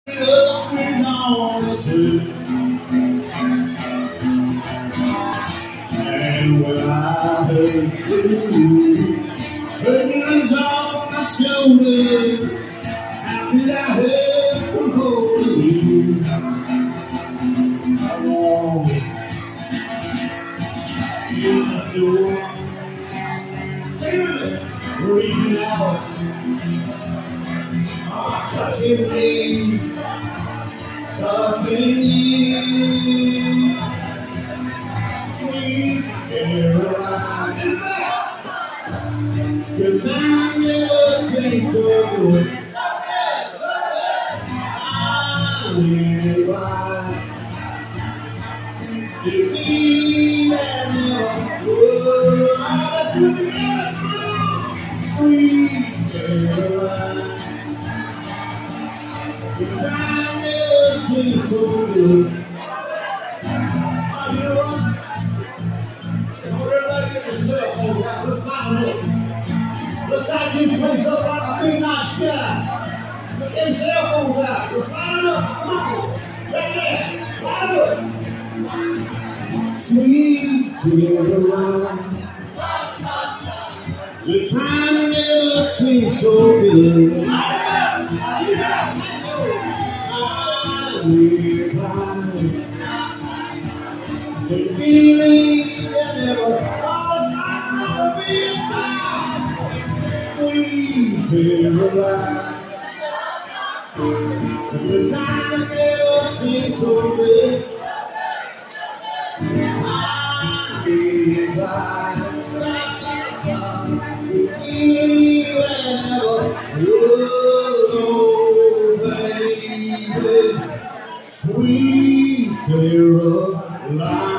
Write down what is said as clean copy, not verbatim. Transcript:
Up when I wanted to, and when I heard you, burdens off my shoulders, how could I help from holding you? How long is the door? Reaching out, touching me, touching you, sweet Caroline. Your time never seems so good. I live by the beat and the sweet Caroline. Your time never seems so good. Let's not keep your face up like a midnight sky. Look at your cell phones out. Let's line it up. Come on. Right there. Line it up. Sweet Caroline. The time never seems so good. Line it up. I live by the feeling that never lost. I'll never be a sweet Caroline. The time never seems so good. I live by the feeling that never lost, baby. Sweet Caroline.